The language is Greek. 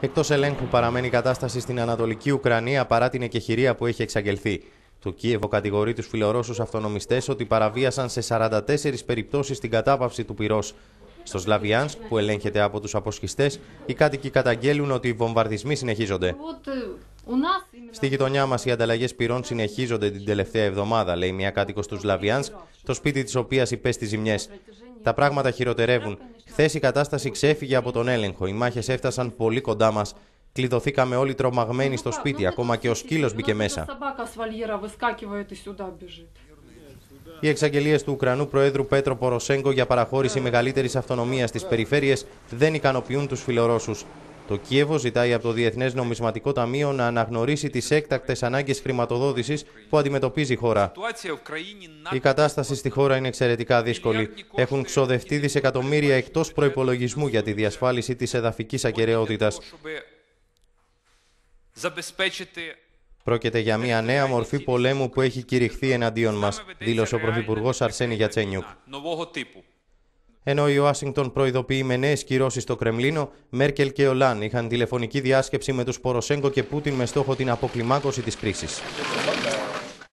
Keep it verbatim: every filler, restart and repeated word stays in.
Εκτός ελέγχου παραμένει η κατάσταση στην Ανατολική Ουκρανία παρά την εκεχηρία που έχει εξαγγελθεί. Το Κίεβο κατηγορεί τους φιλορώσους αυτονομιστές ότι παραβίασαν σε σαράντα τέσσερις περιπτώσεις την κατάπαυση του πυρός. Στο Σλαβιάνσκ, που ελέγχεται από τους αποσχιστές, οι κάτοικοι καταγγέλουν ότι οι βομβαρδισμοί συνεχίζονται. Στη γειτονιά μας οι ανταλλαγές πυρών συνεχίζονται την τελευταία εβδομάδα, λέει μια κάτοικος του Σλαβιάνσκ, το σπίτι της οποίας υπέστη ζημιές. Τα πράγματα χειροτερεύουν. Χθες η κατάσταση ξέφυγε από τον έλεγχο. Οι μάχες έφτασαν πολύ κοντά μας. Κλειδωθήκαμε όλοι τρομαγμένοι στο σπίτι, ακόμα και ο σκύλος μπήκε μέσα. Οι εξαγγελίες του Ουκρανού Προέδρου Πέτρο Ποροσέγκο για παραχώρηση μεγαλύτερης αυτονομίας στις περιφέρειες δεν ικανοποιούν τους φιλορώσους. Το Κίεβο ζητάει από το Διεθνές Νομισματικό Ταμείο να αναγνωρίσει τις έκτακτες ανάγκες χρηματοδότησης που αντιμετωπίζει η χώρα. Η κατάσταση στη χώρα είναι εξαιρετικά δύσκολη. Έχουν ξοδευτεί δισεκατομμύρια εκτός προϋπολογισμού για τη διασφάλιση της εδαφικής ακεραιότητας. Πρόκειται για μια νέα μορφή πολέμου που έχει κηρυχθεί εναντίον μας, δήλωσε ο Πρωθυπουργός Αρσένη Γιατσένιουκ. Ενώ η Ουάσιγκτον προειδοποιεί με νέες κυρώσεις στο Κρεμλίνο, Μέρκελ και Ολάν είχαν τηλεφωνική διάσκεψη με τους Ποροσέγκο και Πούτιν με στόχο την αποκλιμάκωση της κρίσης.